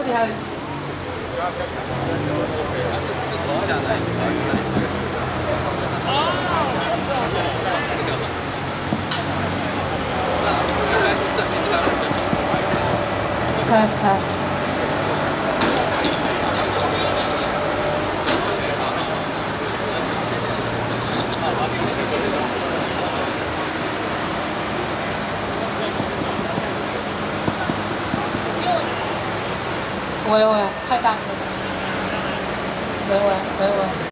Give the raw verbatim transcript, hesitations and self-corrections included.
里还有。开始开始。喂喂，太大声了。喂喂喂喂。